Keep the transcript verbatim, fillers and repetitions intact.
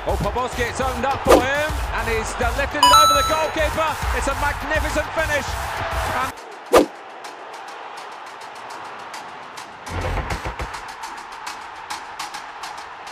Oh, Poborsky, it's opened up for him, and he's uh, lifted it over the goalkeeper. It's a magnificent finish